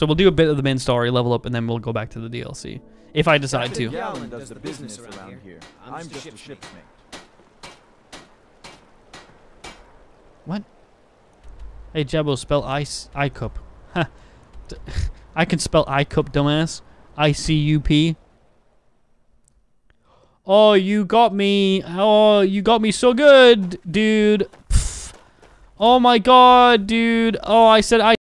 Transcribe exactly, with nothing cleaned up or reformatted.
So we'll do a bit of the main story, level up, and then we'll go back to the D L C. If I decide to. Gallen does the business around here. I'm just a shipmate. What? Hey, Jabo, spell ice I cup. Ha. I can spell I cup, dumbass. I C U P. Oh, you got me. Oh, you got me so good, dude. Pff. Oh my god, dude. Oh, I said I